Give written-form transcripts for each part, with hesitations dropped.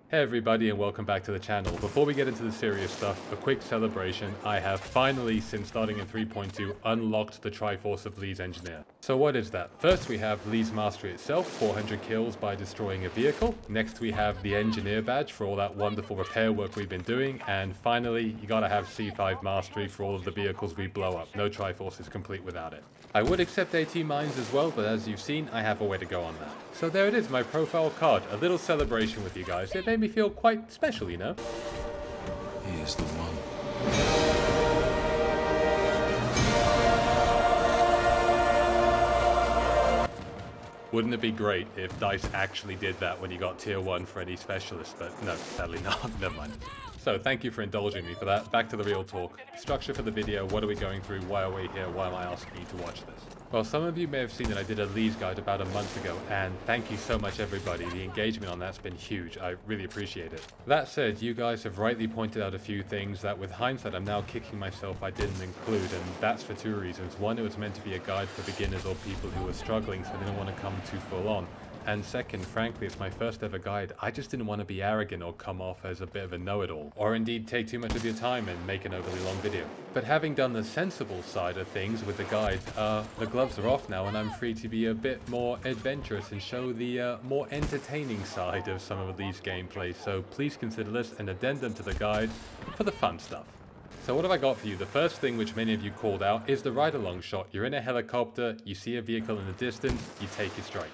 Hey everybody and welcome back to the channel. Before we get into the serious stuff, a quick celebration. I have finally, since starting in 3.2, unlocked the Triforce of Lee's Engineer. So what is that? First we have Lee's Mastery itself, 400 kills by destroying a vehicle. Next we have the Engineer badge for all that wonderful repair work we've been doing. And finally, you gotta have C5 Mastery for all of the vehicles we blow up. No Triforce is complete without it. I would accept AT mines as well, but as you've seen, I have a way to go on that. So there it is, my profile card. A little celebration with you guys. It made me feel quite special, you know? He is the one. Wouldn't it be great if DICE actually did that when you got tier 1 for any specialist, but no, sadly not. Never mind. So thank you for indulging me for that. Back to the real talk. Structure for the video, what are we going through, why are we here, why am I asking you to watch this? Well, some of you may have seen that I did a Lee's guide about a month ago, and thank you so much everybody. The engagement on that's been huge. I really appreciate it. That said, you guys have rightly pointed out a few things that with hindsight I'm now kicking myself I didn't include, and that's for two reasons. One, it was meant to be a guide for beginners or people who are struggling, so I didn't want to come too full on. And second, frankly, it's my first ever guide. I just didn't want to be arrogant or come off as a bit of a know-it-all, or indeed take too much of your time and make an overly long video. But having done the sensible side of things with the guide, the gloves are off now and I'm free to be a bit more adventurous and show the more entertaining side of some of these gameplays. So please consider this an addendum to the guide for the fun stuff. So what have I got for you? The first thing which many of you called out is the ride-along shot. You're in a helicopter, you see a vehicle in the distance, you take your strike.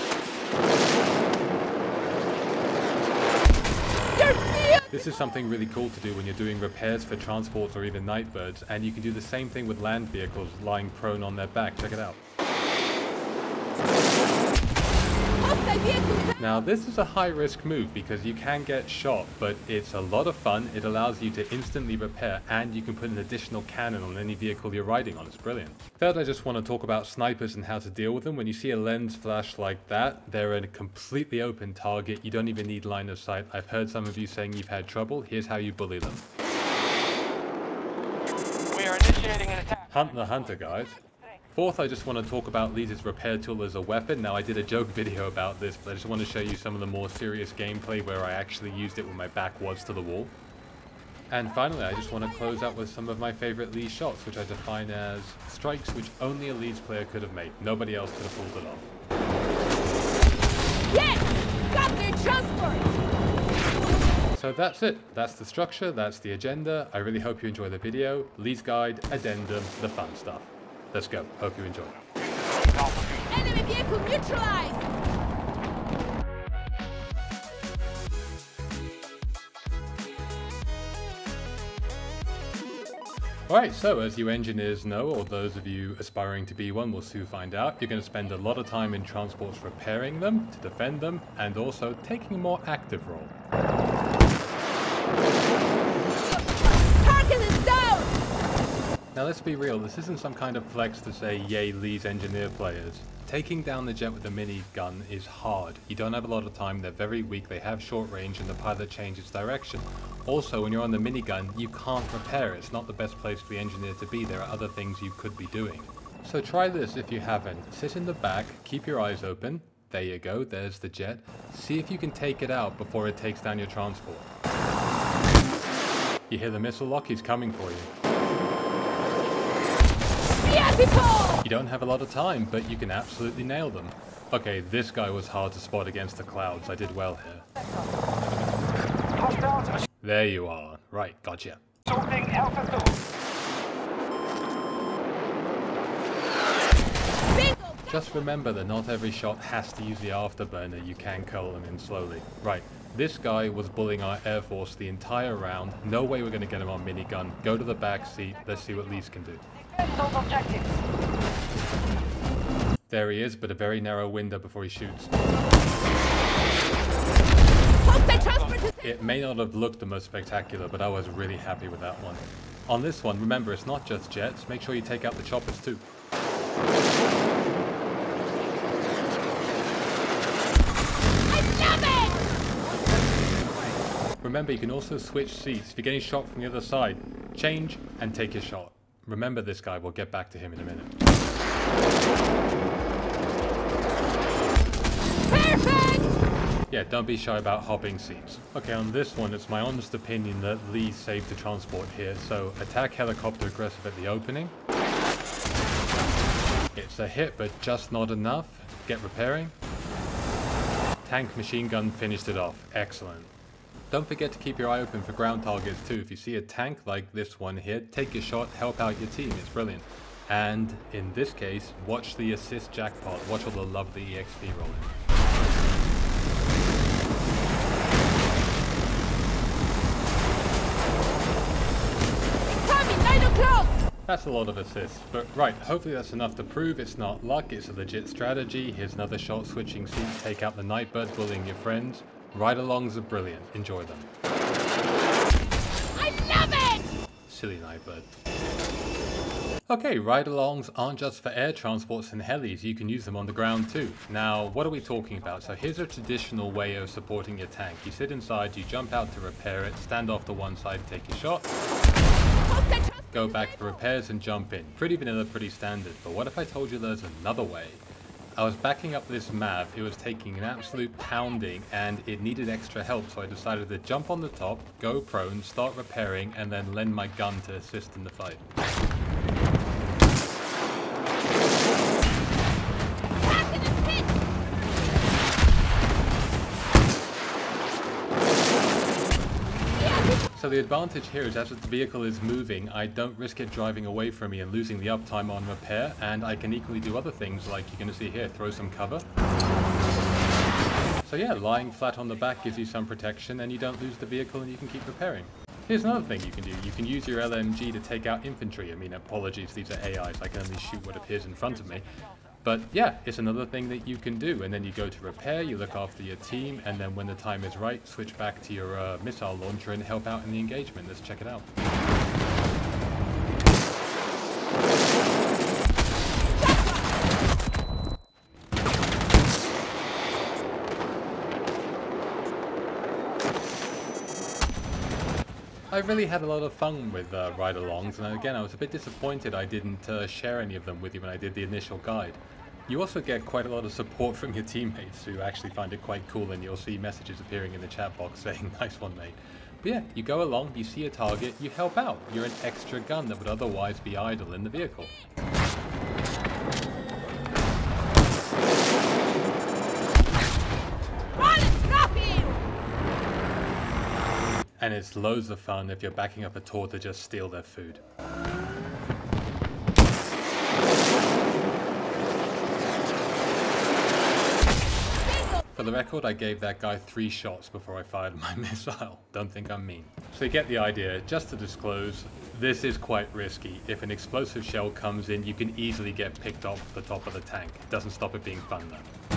This is something really cool to do when you're doing repairs for transports or even night birds, and you can do the same thing with land vehicles lying prone on their back. Check it out. Now this is a high risk move because you can get shot, but it's a lot of fun. It allows you to instantly repair and you can put an additional cannon on any vehicle you're riding on. It's brilliant. Third, I just want to talk about snipers and how to deal with them. When you see a lens flash like that, they're a completely open target. You don't even need line of sight. I've heard some of you saying you've had trouble. Here's how you bully them. We are initiating an attack. Hunt the hunter, guys. Fourth, I just want to talk about Lee's repair tool as a weapon. Now, I did a joke video about this, but I just want to show you some of the more serious gameplay where I actually used it when my back was to the wall. And finally, I just want to close out with some of my favorite Lee shots, which I define as strikes which only a Lee's player could have made. Nobody else could have pulled it off. Yes! Got their transport! So that's it. That's the structure. That's the agenda. I really hope you enjoy the video. Lee's guide, addendum, the fun stuff. Let's go. Hope you enjoy. Enemy vehicle neutralized! Alright, so as you engineers know, or those of you aspiring to be one will soon find out, you're going to spend a lot of time in transports repairing them, to defend them, and also taking a more active role. Target is down! Now let's be real, this isn't some kind of flex to say yay Lee's engineer players. Taking down the jet with a minigun is hard. You don't have a lot of time, they're very weak, they have short range, and the pilot changes direction. Also, when you're on the minigun, you can't repair it. It's not the best place for the engineer to be. There are other things you could be doing. So try this if you haven't. Sit in the back, keep your eyes open. There you go, there's the jet. See if you can take it out before it takes down your transport. You hear the missile lock? He's coming for you. You don't have a lot of time, but you can absolutely nail them. Okay, this guy was hard to spot against the clouds. I did well here. There you are. Right, gotcha. Just remember that not every shot has to use the afterburner. You can cull them in slowly. Right, this guy was bullying our Air Force the entire round. No way we're going to get him on minigun. Go to the back seat. Let's see what Lee's can do. There he is, but a very narrow window before he shoots. It may not have looked the most spectacular, but I was really happy with that one. On this one, remember, it's not just jets. Make sure you take out the choppers too. Remember, you can also switch seats. If you're getting shot from the other side, change and take your shot. Remember this guy, we'll get back to him in a minute. Perfect! Yeah, don't be shy about hopping seats. Okay, on this one, it's my honest opinion that Lee saved the transport here, so attack helicopter aggressive at the opening. It's a hit, but just not enough. Get repairing. Tank machine gun finished it off. Excellent. Don't forget to keep your eye open for ground targets too. If you see a tank like this one here, take your shot, help out your team. It's brilliant. And in this case, watch the assist jackpot. Watch all the lovely EXP roll in. Coming, 9 o'clock! That's a lot of assists, but right, hopefully that's enough to prove it's not luck, it's a legit strategy. Here's another shot, switching seats, take out the Nightbird, bullying your friends. Ride-alongs are brilliant, enjoy them. I love it! Silly Nightbird. Okay, ride-alongs aren't just for air transports and helis, you can use them on the ground too. Now, what are we talking about? So here's a traditional way of supporting your tank. You sit inside, you jump out to repair it, stand off to one side, take your shot. Go back for repairs and jump in. Pretty vanilla, pretty standard, but what if I told you there's another way? I was backing up this MAV, it was taking an absolute pounding and it needed extra help, so I decided to jump on the top, go prone, start repairing, and then lend my gun to assist in the fight. So the advantage here is as the vehicle is moving, I don't risk it driving away from me and losing the uptime on repair, and I can equally do other things like you're going to see here, throw some cover. So yeah, lying flat on the back gives you some protection and you don't lose the vehicle and you can keep repairing. Here's another thing you can do. You can use your LMG to take out infantry. I mean, apologies, these are AIs. I can only shoot what appears in front of me. But yeah, it's another thing that you can do. And then you go to repair, you look after your team, and then when the time is right, switch back to your missile launcher and help out in the engagement. Let's check it out. I really had a lot of fun with ride-alongs, and again I was a bit disappointed I didn't share any of them with you when I did the initial guide. You also get quite a lot of support from your teammates who actually find it quite cool, and you'll see messages appearing in the chat box saying, nice one mate. But yeah, you go along, you see a target, you help out. You're an extra gun that would otherwise be idle in the vehicle. And it's loads of fun if you're backing up a tour to just steal their food. For the record, I gave that guy 3 shots before I fired my missile. Don't think I'm mean. So you get the idea. Just to disclose, this is quite risky. If an explosive shell comes in, you can easily get picked off the top of the tank. It doesn't stop it being fun though.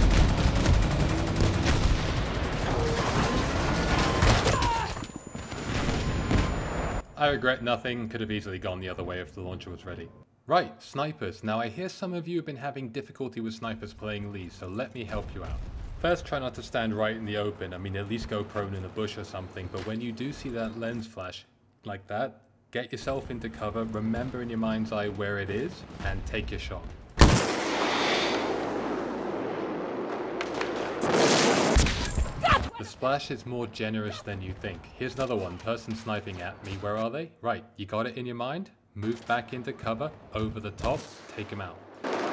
I regret nothing, could have easily gone the other way if the launcher was ready. Right, snipers. Now I hear some of you have been having difficulty with snipers playing Lee, so let me help you out. First, try not to stand right in the open. I mean, at least go prone in a bush or something, but when you do see that lens flash, like that, get yourself into cover, remember in your mind's eye where it is, and take your shot. The splash is more generous than you think. Here's another one, person sniping at me. Where are they? Right, you got it in your mind? Move back into cover, over the top, take him out.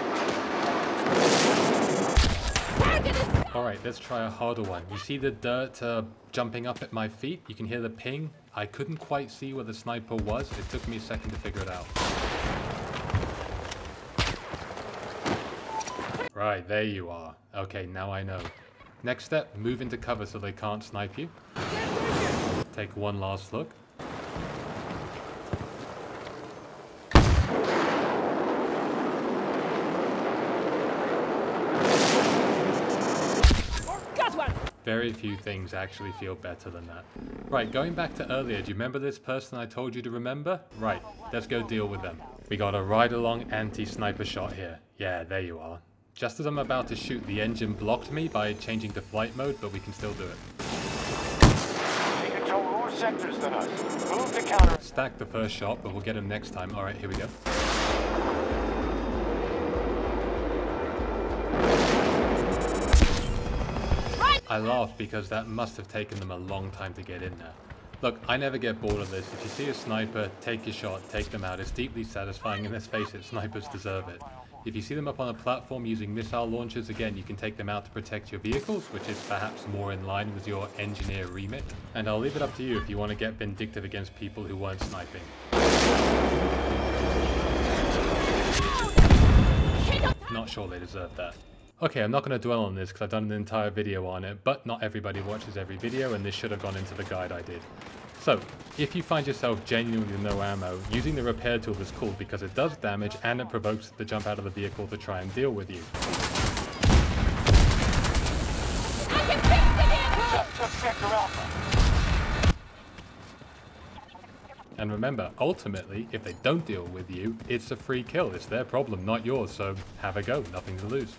Alright, let's try a harder one. You see the dirt jumping up at my feet? You can hear the ping. I couldn't quite see where the sniper was. It took me a second to figure it out. Right, there you are. Okay, now I know. Next step, move into cover so they can't snipe you. Take one last look. Got one! Very few things actually feel better than that. Right, going back to earlier, do you remember this person I told you to remember? Right, let's go deal with them. We got a ride-along anti-sniper shot here. Yeah, there you are. Just as I'm about to shoot, the engine blocked me by changing to flight mode, but we can still do it. They control more sectors than us. Move to counter. Stack the first shot, but we'll get him next time. Alright, here we go. I laugh because that must have taken them a long time to get in there. Look, I never get bored of this. If you see a sniper, take your shot, take them out. It's deeply satisfying, and let's face it, snipers deserve it. If you see them up on a platform using missile launchers, again, you can take them out to protect your vehicles, which is perhaps more in line with your engineer remit. And I'll leave it up to you if you want to get vindictive against people who weren't sniping. Not sure they deserve that. Okay, I'm not going to dwell on this because I've done an entire video on it, but not everybody watches every video, and this should have gone into the guide I did. So, if you find yourself genuinely with no ammo, using the repair tool is cool because it does damage and it provokes it to jump out of the vehicle to try and deal with you. I can fix the vehicle! Took Sector Alpha. And remember, ultimately, if they don't deal with you, it's a free kill. It's their problem, not yours, so have a go. Nothing to lose.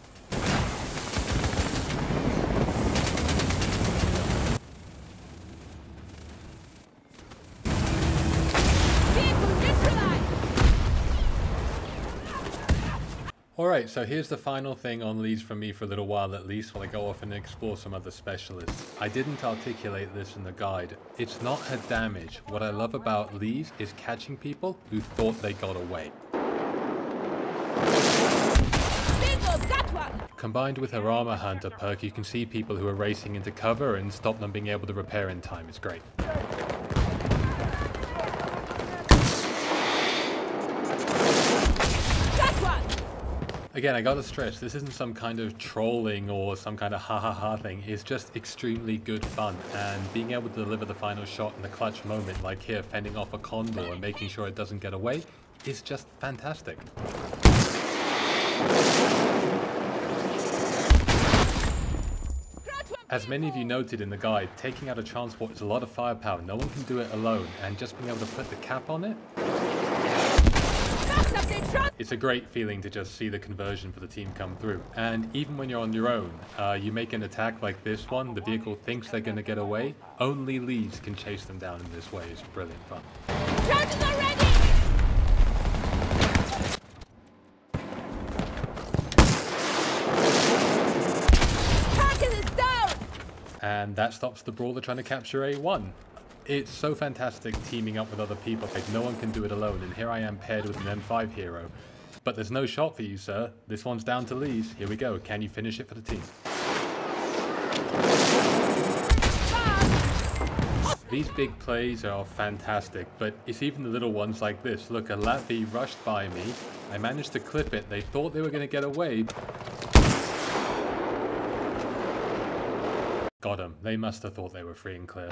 Alright, so here's the final thing on Lee's from me for a little while at least, while I go off and explore some other specialists. I didn't articulate this in the guide. It's not her damage. What I love about Lee's is catching people who thought they got away. Bingo, got one! Combined with her Armor Hunter perk, you can see people who are racing into cover and stop them being able to repair in time. It's great. Again, I gotta stress, this isn't some kind of trolling or some kind of ha-ha-ha thing. It's just extremely good fun, and being able to deliver the final shot in the clutch moment, like here, fending off a condor and making sure it doesn't get away, is just fantastic. As many of you noted in the guide, taking out a transport is a lot of firepower. No one can do it alone, and just being able to put the cap on it, it's a great feeling to just see the conversion for the team come through. And even when you're on your own, you make an attack like this one, the vehicle thinks they're going to get away, only Lee's can chase them down in this way. It's brilliant fun. Charges are ready! Target is down! And that stops the brawler trying to capture A1. It's so fantastic teaming up with other people, like no one can do it alone, and here I am paired with an M5 hero. But there's no shot for you, sir. This one's down to Lee's. Here we go. Can you finish it for the team? These big plays are fantastic, but it's even the little ones like this. Look, a Latvi rushed by me. I managed to clip it. They thought they were going to get away. Got them. They must have thought they were free and clear.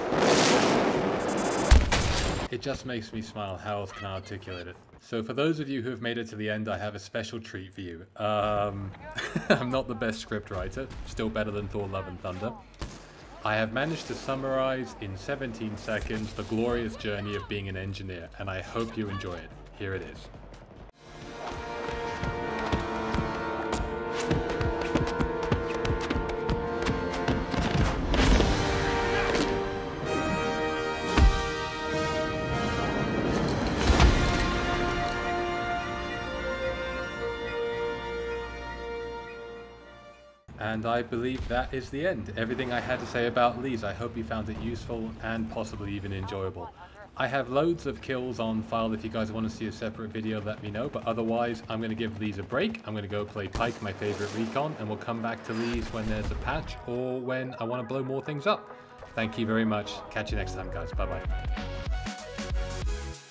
It just makes me smile. How else can I articulate it? So for those of you who have made it to the end, I have a special treat for you. I'm not the best script writer, still better than Thor Love and Thunder. I have managed to summarize in 17 seconds the glorious journey of being an engineer, and I hope you enjoy it. Here it is. And I believe that is the end. Everything I had to say about Lee's. I hope you found it useful and possibly even enjoyable. I have loads of kills on file. If you guys want to see a separate video, let me know. But otherwise, I'm going to give Lee's a break. I'm going to go play Pike, my favorite recon, and we'll come back to Lee's when there's a patch or when I want to blow more things up. Thank you very much. Catch you next time, guys. Bye-bye.